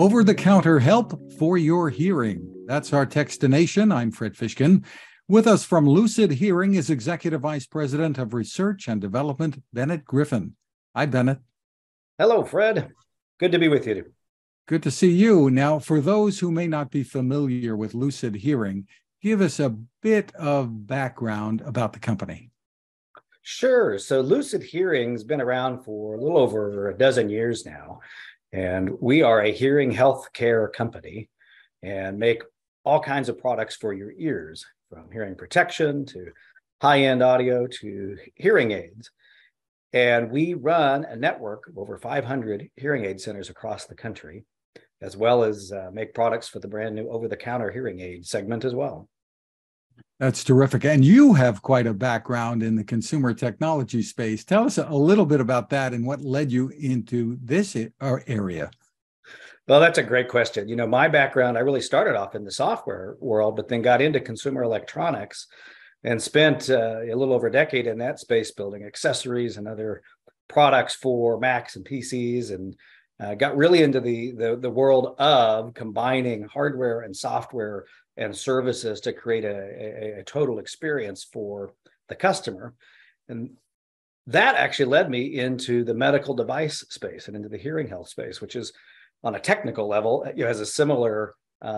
Over-the-counter help for your hearing. That's our Techstination. I'm Fred Fishkin. With us from Lucid Hearing is Executive Vice President of Research and Development, Bennett Griffin. Hi, Bennett. Hello, Fred. Good to be with you. Good to see you. Now, for those who may not be familiar with Lucid Hearing, give us a bit of background about the company. Sure. So Lucid Hearing's been around for a little over a dozen years now, and we are a hearing health care company and make all kinds of products for your ears, from hearing protection to high-end audio to hearing aids. And we run a network of over 500 hearing aid centers across the country, as well as make products for the brand new over-the-counter hearing aid segment as well. That's terrific. And you have quite a background in the consumer technology space. Tell us a little bit about that and what led you into this area. Well, that's a great question. You know, my background, I really started off in the software world, but then got into consumer electronics and spent a little over a decade in that space building accessories and other products for Macs and PCs, and got really into the world of combining hardware and software and services to create a total experience for the customer. And that actually led me into the medical device space and into the hearing health space, which is on a technical level, has a similar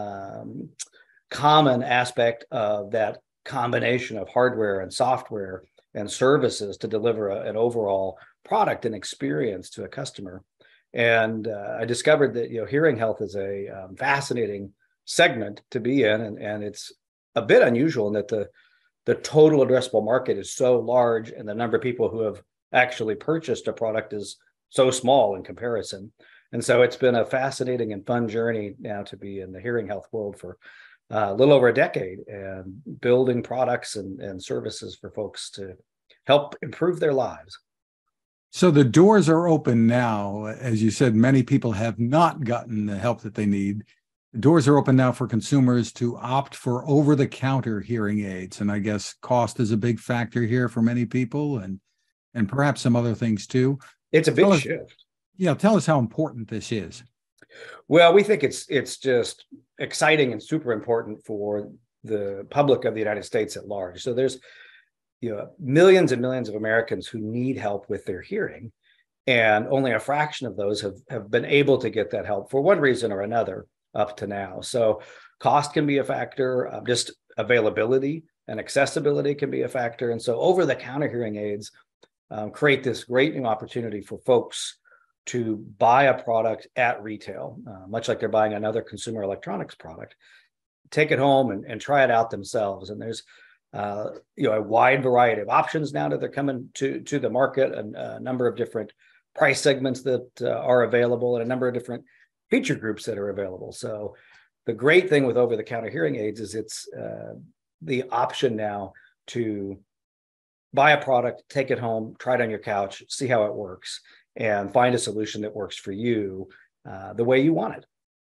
common aspect of that combination of hardware and software and services to deliver an overall product and experience to a customer. And I discovered that hearing health is a fascinating segment to be in, and it's a bit unusual in that the total addressable market is so large, and the number of people who have actually purchased a product is so small in comparison. And so it's been a fascinating and fun journey now to be in the hearing health world for a little over a decade and building products and services for folks to help improve their lives. So the doors are open now. As you said, many people have not gotten the help that they need. The doors are open now for consumers to opt for over-the-counter hearing aids. And I guess cost is a big factor here for many people, and perhaps some other things too. It's a big shift. Yeah, tell us how important this is. Well, we think it's just exciting and super important for the public of the United States at large. So there's millions and millions of Americans who need help with their hearing, and only a fraction of those have been able to get that help for one reason or another up to now. So cost can be a factor, just availability and accessibility can be a factor. And so over-the-counter hearing aids create this great new opportunity for folks to buy a product at retail, much like they're buying another consumer electronics product, take it home and try it out themselves. And there's a wide variety of options now that they're coming to the market, and a number of different price segments that are available, and a number of different feature groups that are available. So the great thing with over-the-counter hearing aids is it's the option now to buy a product, take it home, try it on your couch, see how it works, and find a solution that works for you the way you want it.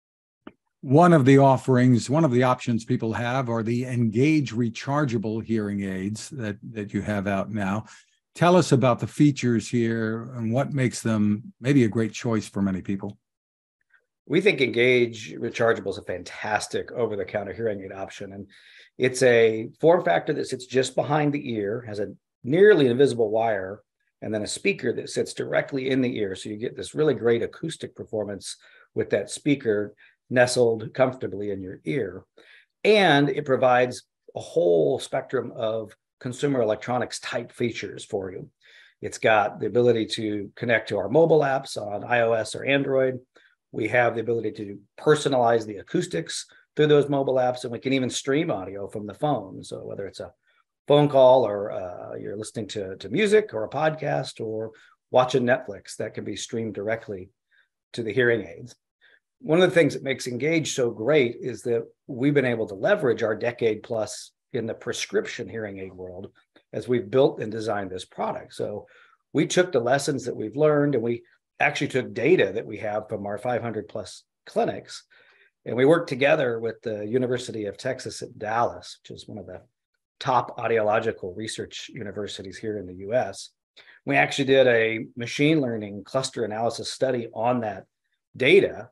One of the options people have are the Engage rechargeable hearing aids that you have out now. Tell us about the features here and what makes them maybe a great choice for many people. We think Engage rechargeable is a fantastic over-the-counter hearing aid option. And it's a form factor that sits just behind the ear, has a nearly invisible wire, and then a speaker that sits directly in the ear. So you get this really great acoustic performance with that speaker nestled comfortably in your ear. And it provides a whole spectrum of consumer electronics type features for you. It's got the ability to connect to our mobile apps on iOS or Android. We have the ability to personalize the acoustics through those mobile apps, and we can even stream audio from the phone. So whether it's a phone call or you're listening to music or a podcast or watching Netflix, that can be streamed directly to the hearing aids. One of the things that makes Engage so great is that we've been able to leverage our decade plus in the prescription hearing aid world as we've built and designed this product. So we took the lessons that we've learned, and we actually took data that we have from our 500 plus clinics, and we worked together with the University of Texas at Dallas, which is one of the top audiological research universities here in the US. We actually did a machine learning cluster analysis study on that data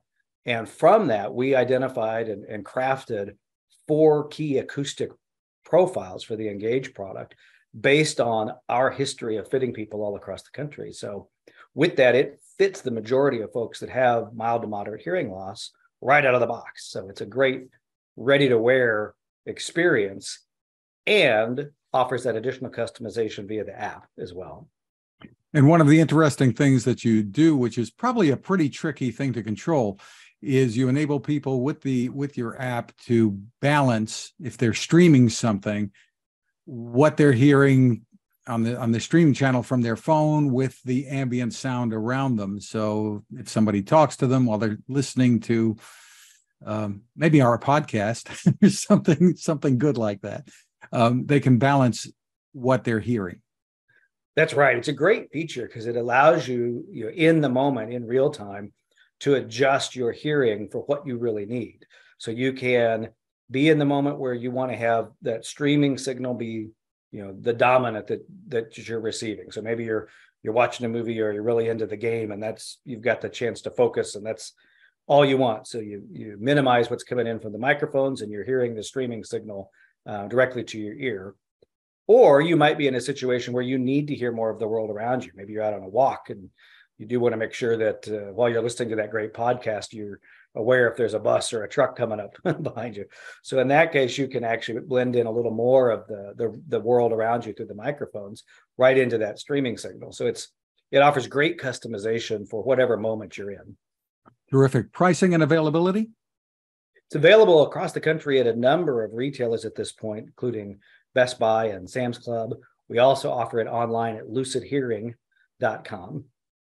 And from that, we identified and crafted 4 key acoustic profiles for the Engage product based on our history of fitting people all across the country. So with that, it fits the majority of folks that have mild to moderate hearing loss right out of the box. So it's a great ready to wear experience and offers that additional customization via the app as well. And one of the interesting things that you do, which is probably a pretty tricky thing to control, is you enable people with your app to balance, if they're streaming something, what they're hearing on the streaming channel from their phone with the ambient sound around them. So if somebody talks to them while they're listening to maybe our podcast or something good like that, they can balance what they're hearing. That's right. It's a great feature because it allows you, in the moment, in real time, to adjust your hearing for what you really need. So you can be in the moment where you want to have that streaming signal be, the dominant that you're receiving. So maybe you're watching a movie or you're really into the game, and you've got the chance to focus, and that's all you want. So you minimize what's coming in from the microphones, and you're hearing the streaming signal directly to your ear. Or you might be in a situation where you need to hear more of the world around you. Maybe you're out on a walk and you do want to make sure that while you're listening to that great podcast, you're aware if there's a bus or a truck coming up behind you. So in that case, you can actually blend in a little more of the world around you through the microphones right into that streaming signal. So it offers great customization for whatever moment you're in. Terrific. Pricing and availability? It's available across the country at a number of retailers at this point, including Best Buy and Sam's Club. We also offer it online at lucidhearing.com.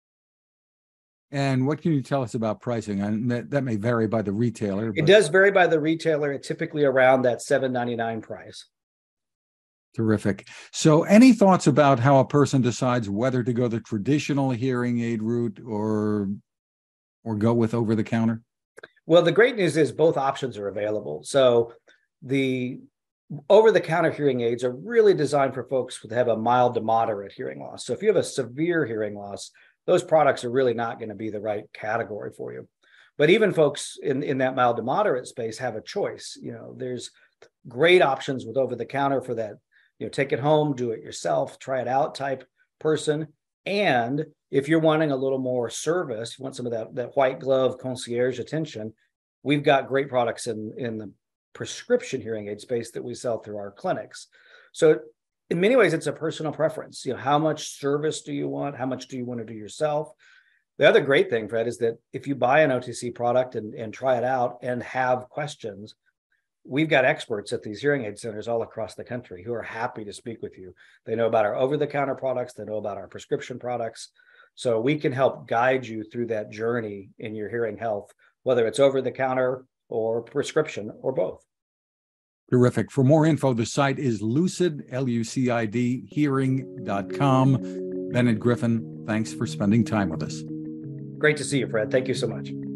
And what can you tell us about pricing? And that may vary by the retailer. It does vary by the retailer. It's typically around that $7.99 price. Terrific. So any thoughts about how a person decides whether to go the traditional hearing aid route or go with over-the-counter? Well, the great news is both options are available. So the over-the-counter hearing aids are really designed for folks who have a mild to moderate hearing loss. So if you have a severe hearing loss, those products are really not going to be the right category for you. But even folks in that mild to moderate space have a choice. There's great options with over-the-counter for that, take it home, do it yourself, try it out type person. And if you're wanting a little more service, you want some of that white glove concierge attention, we've got great products in the prescription hearing aid space that we sell through our clinics. So in many ways, it's a personal preference. How much service do you want? How much do you want to do yourself? The other great thing, Fred, is that if you buy an OTC product and try it out and have questions, we've got experts at these hearing aid centers all across the country who are happy to speak with you. They know about our over-the-counter products. They know about our prescription products. So we can help guide you through that journey in your hearing health, whether it's over-the-counter or prescription or both. Terrific. For more info, the site is lucid, Lucid, hearing.com. Bennett Griffin, thanks for spending time with us. Great to see you, Fred. Thank you so much.